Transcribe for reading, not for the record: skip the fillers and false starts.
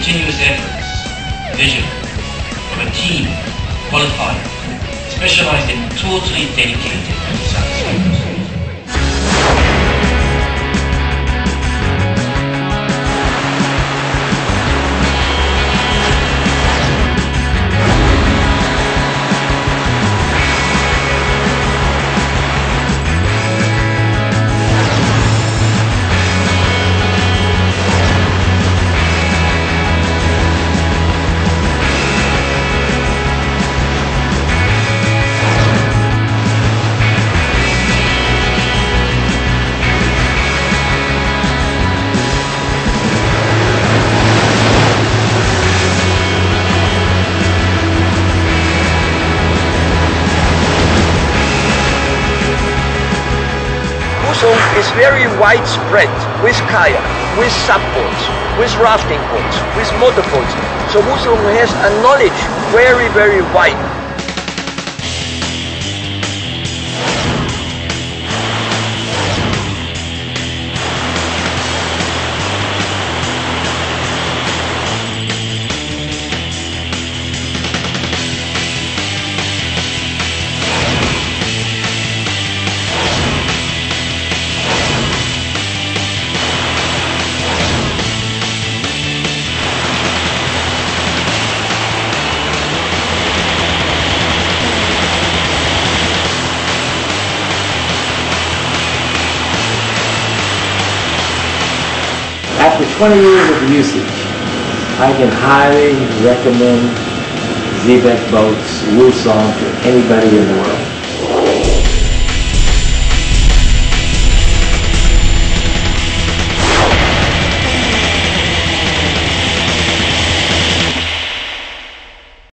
continuous efforts, vision of a team qualified, specialized and totally dedicated to satisfaction. Wusong is very widespread with kayak, with subboats, with rafting boats, with motorboats. So Wusong has a knowledge very wide. After 20 years of usage, I can highly recommend Xebec boats, Wusong, to anybody in the world.